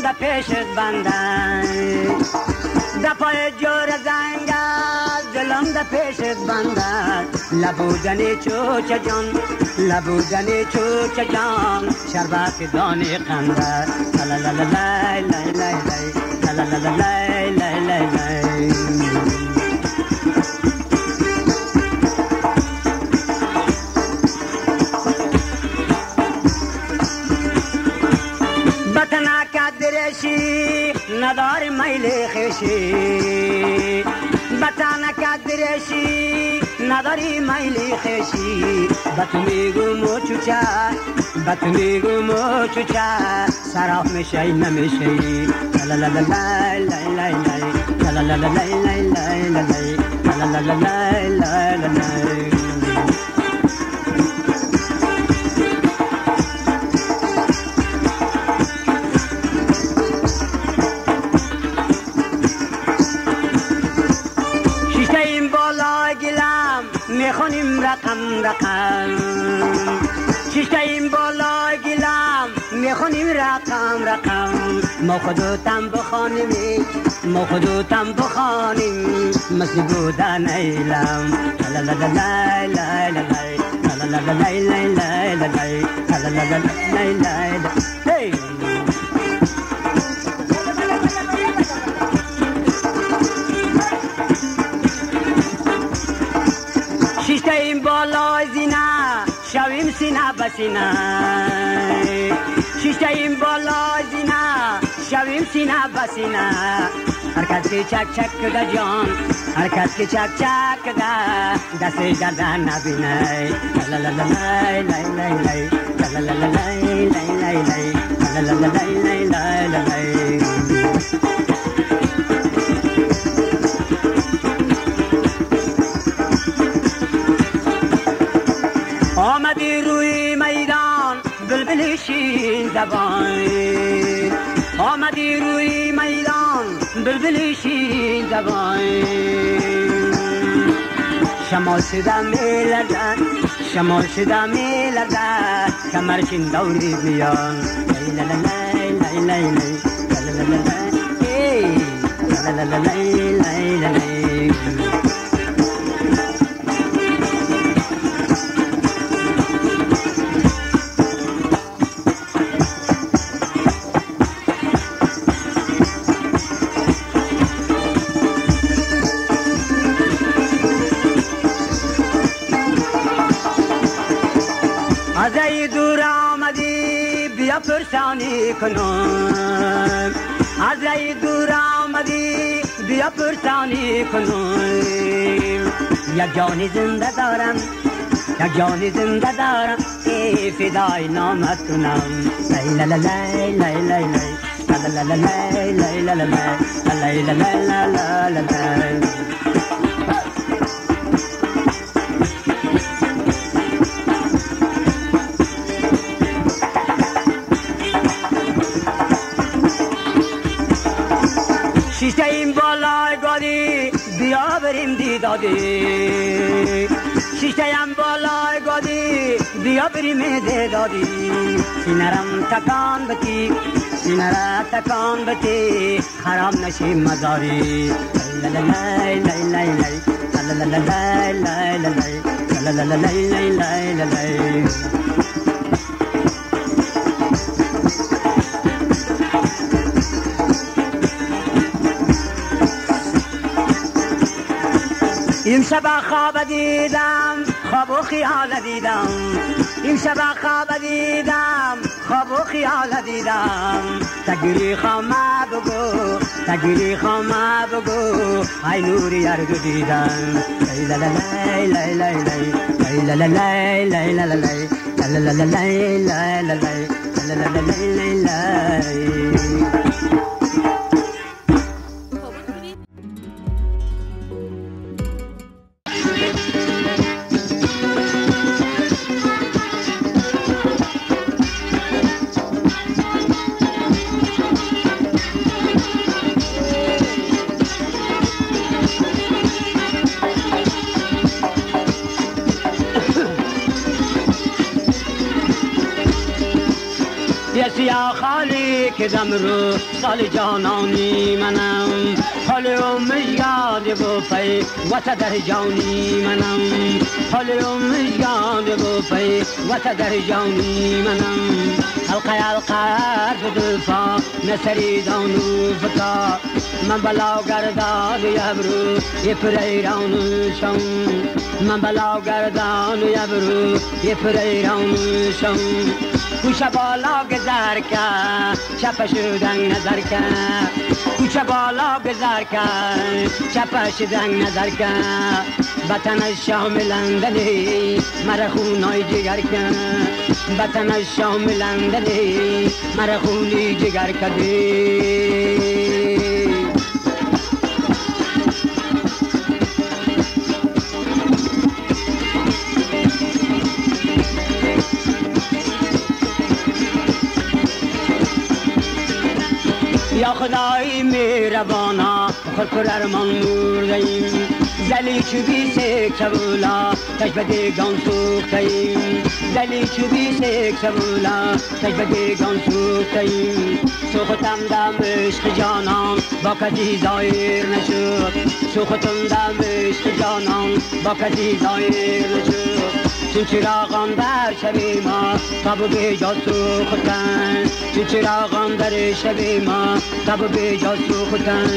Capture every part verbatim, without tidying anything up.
در پیشت بندن در پای جور زنگل دلم در پیشت بندن لبودنی چوچه جان لبودنی چوچه جان شربت دانی قنده لا لا لا لا لا لا لا لا لا لا لا لا نداری میل خیشی بطانه کدرشی نداری میل خیشی بط میگو موچوچه بط میگو موچوچه سراف میشی نمیشی لا لا لا لا لا لا لا لا لا لا لا لا لا لا لا لا میخونیم رقم رقم شیشته این بالا گیلم میخونیم رقم رقم ما خودتم بخوانیم ما خودتم بخوانیم مثل بودن ایلم لا لا لا لا لا لا لا لا لا لا لا لا لا شیشته این بالای زینه شویم سینه بسینه شیشته این بالای زینه شویم سینه بسینه هر کس که چک چک کده جان هر کس که چک چک کده دستش درده نبینه لا لا لا لا لا لا لا لا لا لا لا لا لا لا آمدی روی میدان بلبل شین زبان آمدی روی میدان بلبل شین زبان شمال شده میلرزد شمال شده میلرزد کمرشین دوری بیان لا لا لا لا لا لا لا لا لا لا از ای دور آمدی بیا پرسانی کنم از ای دور آمدی بیا پرسانی کنم یک جانی زنده دارم یک جانی زنده دارم ای فدای نامت کنم لا لا لا لا لا لا لا لا لا لا لا لا لا لا لا لا شیشته این بالای گادی بیا بریم دیدادی شیشته این بالای گادی بیا بریم دیدادی سینرم تکان بتی سینره تکان بتی خراب نشیم مزاری لا لا لا لا لا لا لا لا لا لا لا لا لا این شب خواب دیدم خواب و خیال دیدم این شب خواب دیدم خواب و خیال دیدم تگیری خامه بگو تگیری خامه بگو ای نوری یردو دیدم لا لا لا لا لا لا لا لا لا لا لا لا لا لا لا لا لا بیا خالی که دمرو سال جانانی منم حال مژگان و پی وقت در جانی منم حال مژگان و پی وقت در جانی منم حلقه حلقه دلفا نسری دانو فتا من بلا گردان یبرو یه پریران شم من بلا گردان یبرو یه پریران شم کوچه بالا گذر کن چپ شدن نظر کن کوچه بالا گذر کن چپ شدن نظر کن بطن شاملندنی مرا خونای جگر کن بطن شاملندنی مرا خونی جگر کدی یا خدای مهربانا خود پر ارمان مردیم زلی چوبی سک سبولا تش بدگان سوختیم زلی چوبی سک سبولا تش بدگان سوختیم سوختم دم عشق جانان با کسی ظاهر نشد سوختم دم عشق جانان با کسی ظاهر نشد چون چراغان در شب ما تب به جا سوختن چون چراغان در شب ما تب به جا سوختن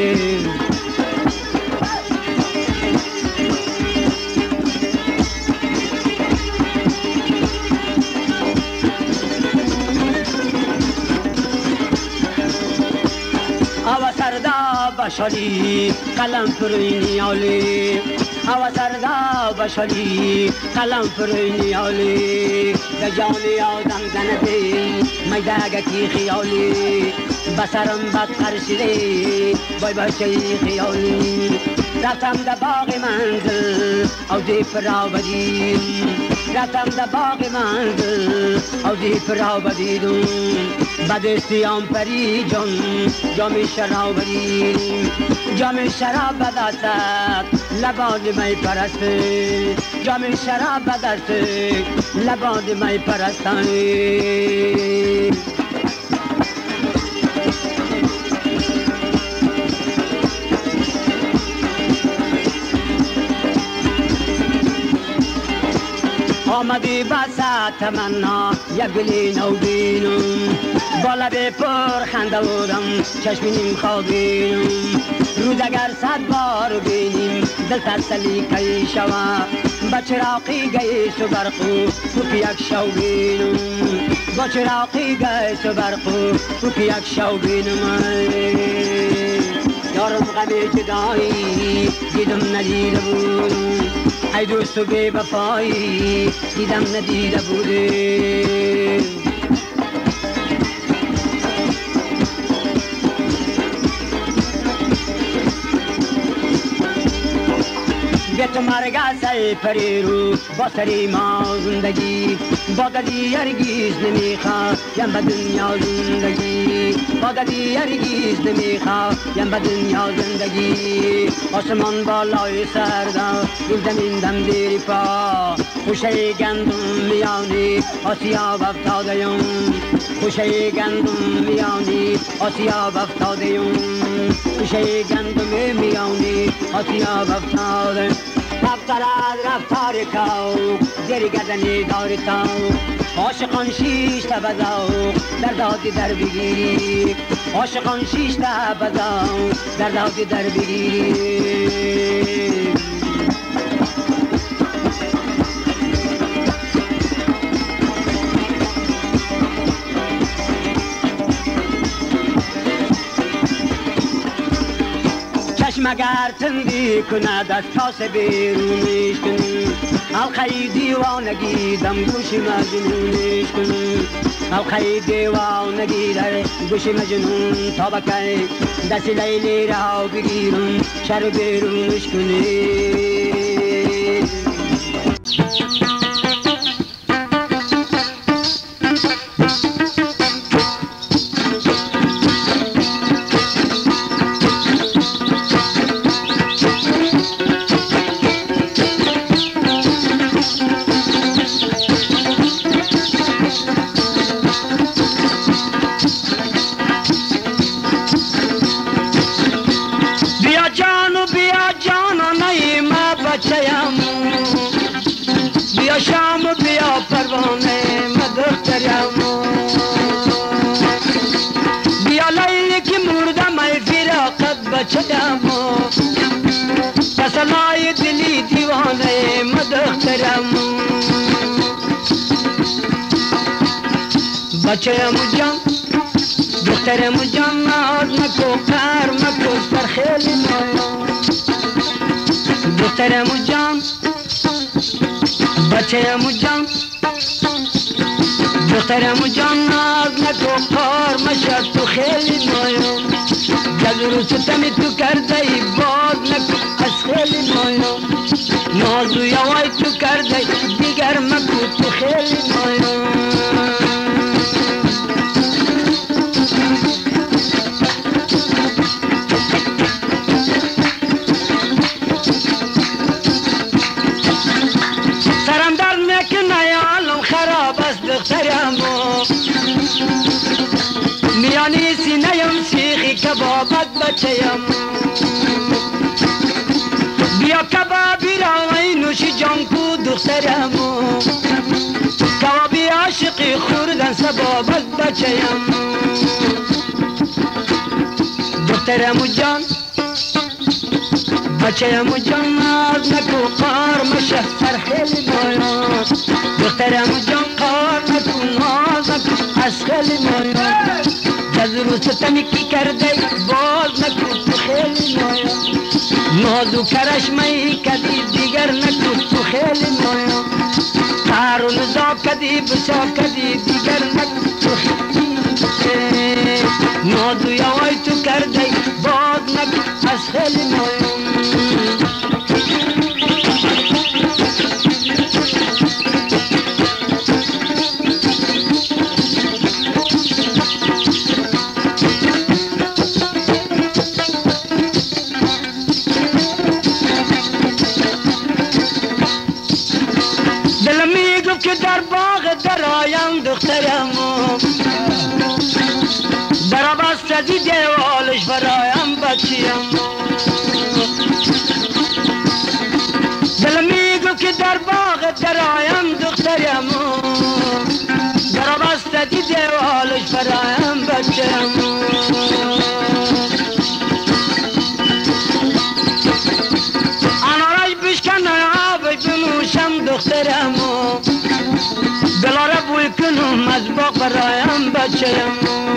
آوا سردا باشالی قلم پرینی آلی آوا سردا باشالی قلم پرینی آلی در جانی آدم زنده میداگه کی خیالی بسرم بد قرشیده بای بچه خیالی رفتم در باغ منزل او دی فرا بدیم رفتم در باغ منزل او دی فرا بدیدم بدستیام پری جان جام شراب بدیم جام شراب بدست لباد می پرسته جام شراب بدسته لباد می پرستانی آمدی بسا تمنا یک گلی نو بینم بالا به پر خنده بودم چشمینیم خوابینم روز اگر صد بار بینیم دل تسلی کی شوا با چراقی گیس و برقو تو که یک شو بینم با چراقی گیس و برقو تو که یک شو بینم یارم غمی جدایی دیدم ندیده بودم ای دوست و بی وفایی دیدم ندیده بوده به تو مرگ ای پری رو با سری ما زندگی با دلی هرگیز نمیخوایم به دنیا زندگی با دلی هرگیز نمیخوایم به دنیا زندگی آسمان بالای سردا این زمین دم زیر پا خوشه گندم میانی آسیاب افتادیم خوشه گندم میانی آسیاب افتادیم خوشه گندم میانی آسیاب افتادیم رفتار از رفتار کو زیر گردنی داری تو عاشقان شیش تا بزاو در دادی در بگیری عاشقان شیش تا بزاو در دادی در بگیری مگر تندی کند از تاس بیرونش کن حلقه دیوانگی دم گوش مجنونش کن حلقه دیوانگی در گوش مجنون تا بکی دست لیلی را بگیرم شر بیرونش کنی بچه‌ام بیا شام و بیا پروانه من دخترم بیا لیلی که مردم ای فراقت بچه‌ام تسلای دلی دیوانه من دخترم بچه‌ام جان دخترم جان ناز نکو قهر مکو سر خیلی مایا دخترم جان بچه‌ام جان دخترم جان ناز نکو قهر مشد تو خیلی مایا گل رو ستمی تو کرده ای باز نکو از خیلی مایا ناز و یوای تو کرده دیگر مکو تو خیلی مایا میانی سینه‌ام سیخی کبابت بچه‌ام بیا کبابی را ای نوشی جان کو دخترم کبابی عاشقی خوردن سبابت بچه‌ام دخترم جان بچه‌ام جان ناز نکو قار مشه سر خیلی مایات دخترم جان قار نکو ناز نکو از خیلی مایات جزرو ستمی کی کرده باز نکو تو خیلی مایات نازو کرشمهی کدی دیگر نکو تو خیلی مایات قار و نزا کدی بسا کدی دیگر نکو تو خیلی نازو یوای تو کرده باز نکو از خیلی مایات دلم میگفت که در باغ درایم دخترم در بسته دی دیوالش برایم بچیم دلم میگفت که در باغ درایم دخترم در بسته دی دیوالش برایم بچیم انارش بشکن آبی بنوشم دخترم دلاره بوی کنم از باغ برایم بچیم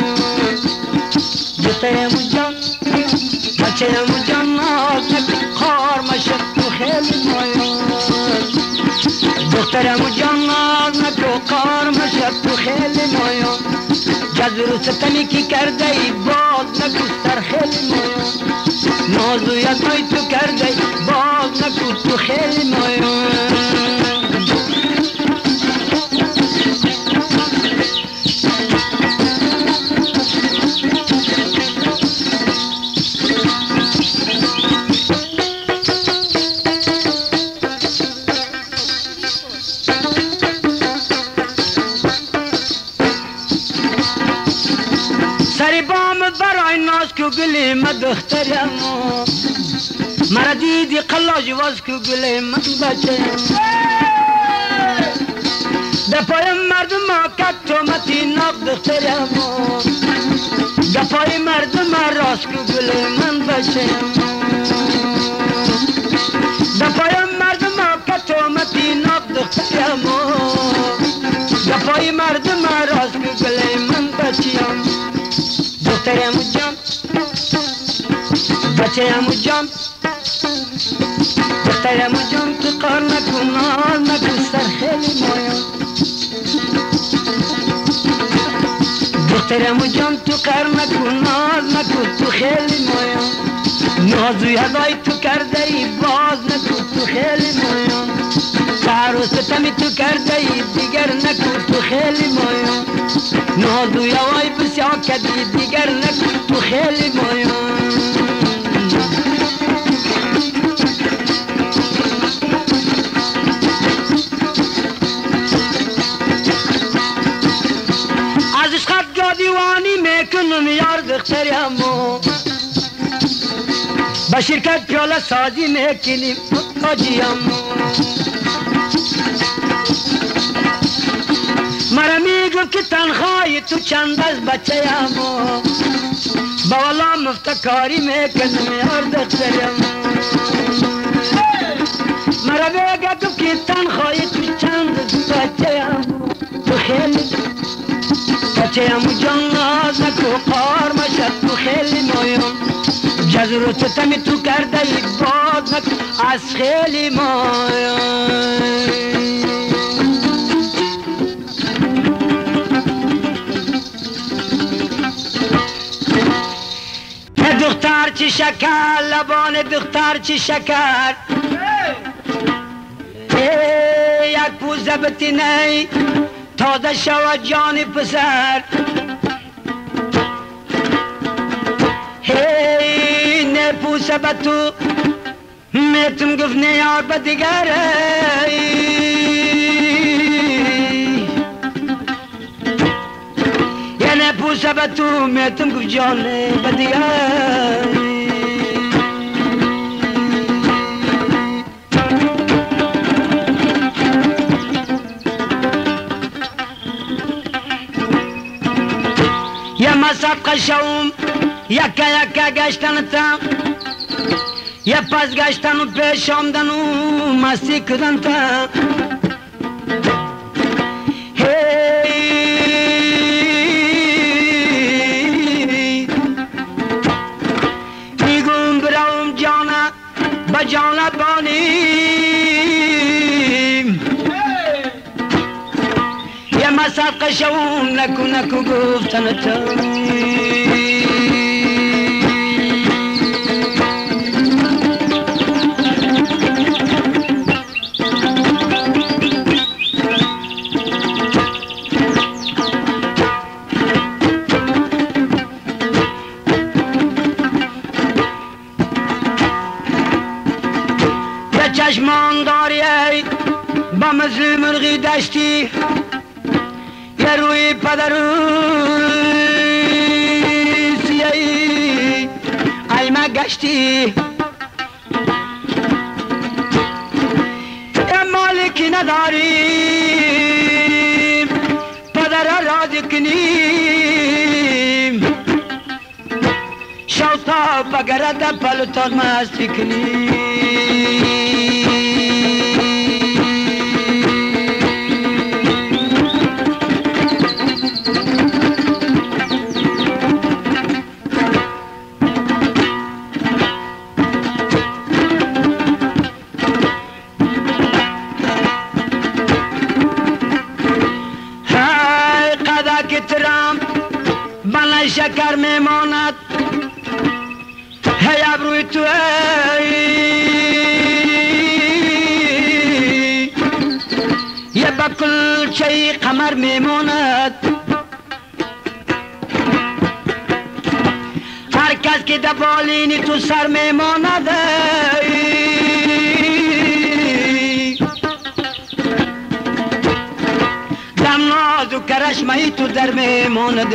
دخترم جان بچه‌ام جان ناز نکن خار مشد تو خیلی مایات دخترم جان ناز نکن خار مشد تو خیلی مایات جزر ستمی کی کرده ای باز نکو سر خیلی مایات ناز و یدای تو کرده ای باز نکو تو خیلی مایات سری بام برای ناز کو گلی من دخترم مرا دیدی قلاج واز کو گلی من بچه‌ام دپای مردم کت تومتی ناق دخترم دپای مردم راست کو گلی من بچه‌ام دپای مردم کت تومتی ناق دخترم دپای مردم راست کو گلی من بچه‌ام دخترم جان بچه‌ام جان دخترم جان تو قار نکن ناز نکن سر خیلی مایات دخترم جان تو قار نکن ناز نکن تو خیلی مایات ناز و یدای تو کرده ای باز نکن تو خیلی مایات قهر و ستمی تو کرده ای دیگر نکن تو خیلی مایات ناز و یوای بسیا کدی دیگر نکن تو خیلی مایات از عشقت جادیوانی میکنم یار دخترم با شرکت پیاله سازی میکنیم آجیم مرا میگم که تنهایی تو چند از بچه ام با والا مفتکاری میکنم یار دخترم مرا میگم که تنهایی تو چند از بچه ام تو خیلی بچه ام جان ناز نکو قار مشد تو خیلی مایم جزر تو تمی تو کرده ای باد نکو از خیلی مایم دختر چی شکر لبان دختر چی شکر یک پوزه بتینه تازه شود جان پسر هی نه پوزه به تو میتم گفت نیار به دیگره یعنی پوزه به تو میتم گفت جان به دیگره یه مسابقه شوم یکا یکا گشتن تا یه پس گشتن و پیش آمدن و مستی کردن تا میگم برایم جانه با جانه بانیم یه مسابقه شوم نکو نکو گفتن تا چشمان داری ای با مثل مرغی دشتی یه روی پدر سیایی ایمه گشتی یه مالکی نداریم پدر راضی کنیم شوتا بگرد پلوتاز مستی کنیم شکر میماند هی ابروی تو ای یه بکل چی قمر میماند هر کس که دبالینی تو سر میماند دم ناز و کرشمهی تو در میماند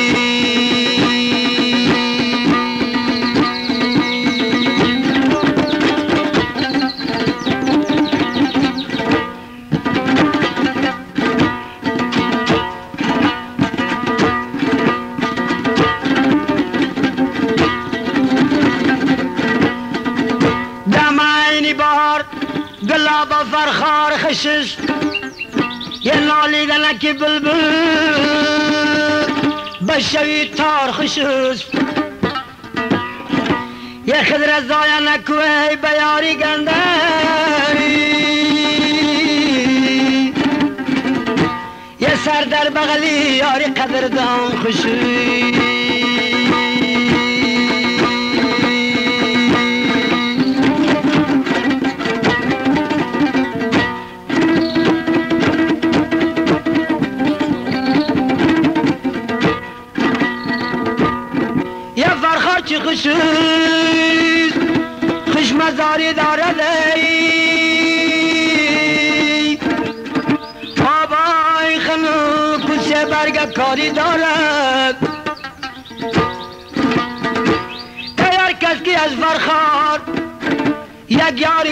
گلاب فرخار خشش یه نالیدن که بلبل بشوی تار خشش یه خدر زایا نکوه بیاری گنده یه سر در بغلی یاری قدردان خشش چی خشوز خش مزاری دارد آبای خنو کسه برگ کاری دارد هر کس که از فرخار یک یار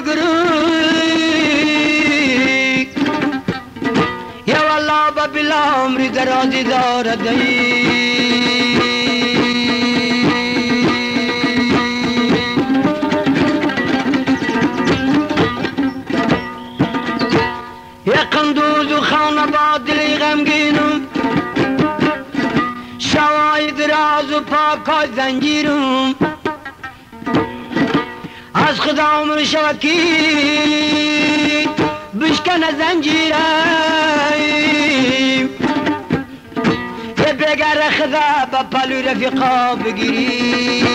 گروی یا والله با بلا عمری درازی دارد یک قندوز و خانه با دلی غمگینم شوای دراز و پاکای زنجیرم از خدا عمر شود کی بشکنه زنجیرم یه بگر خدا با پلو رفیقا بگیری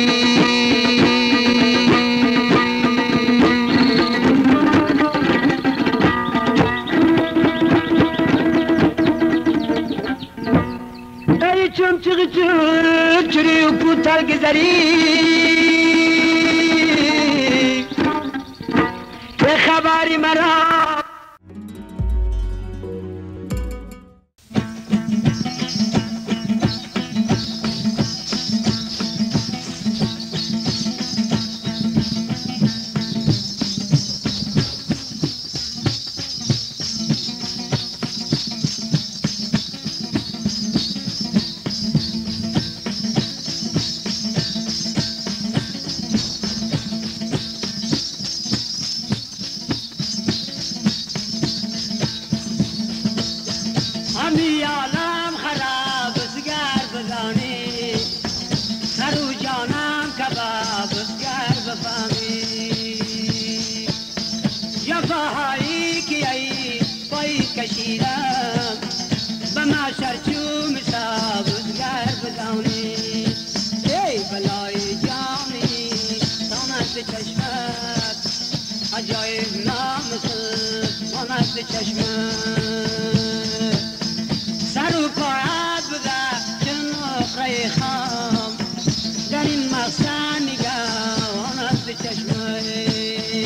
ای چم چغی چم چری و کوتر گذری به خبری مرا همی عالم خراب سگر بزانی سر و جانم کباب سگر بفهمی جفاهایی که ای پای کشیدم به محشر چوم حساب سگر بزانی ای بلای جانی تانست چشمت عجایب نامست تانست چشمت سر و پاید بده چنوقه خام در این مقصد نگاهانت به چشمت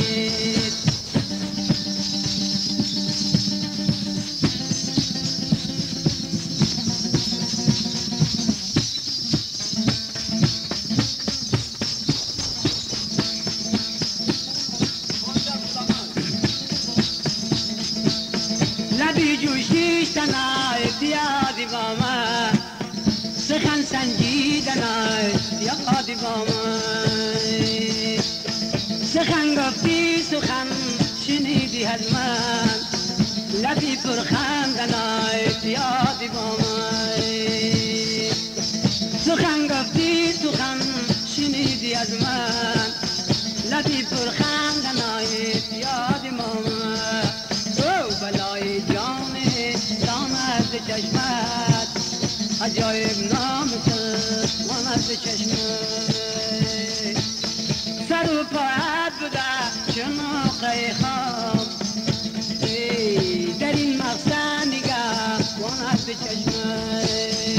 لبی جوشیش تنای دیادی با من سخن سنجیدنای دیادی با من سخن گفتی سخن شنیدی از من لبی پرخندنای دیادی با من سخن گفتی سخن شنیدی از من لبی پرخندنای دیادی با من بلای جانی دامت چشمت عجایب نامت مانت چشمت سر و پاید بوده چنوقه خواب در این مقصد نگاه مانت چشمت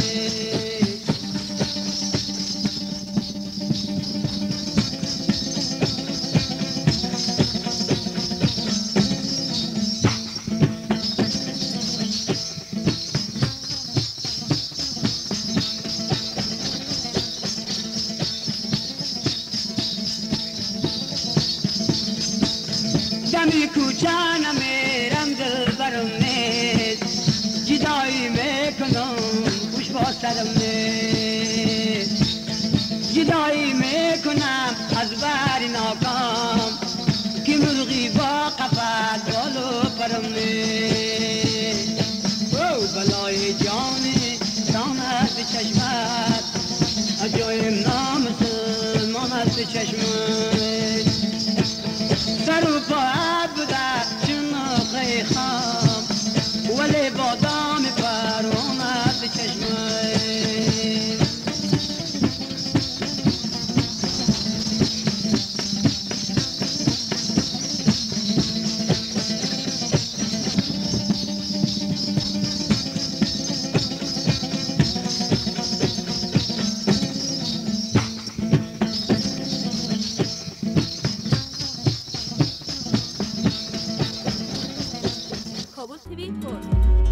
دمی کوچه نمیرم دل برم نیست جدایی میکنم خوش با سرم نیست جدایی میکنم از بر ناکام که مرغی با قفل بالو پرم نیست او بلای جانی دامت به چشمت عجایب نامت مانت چشمت سر و پاید بوده چنوقه خام ولی بادام پرونت چشمت کابل تیوی پر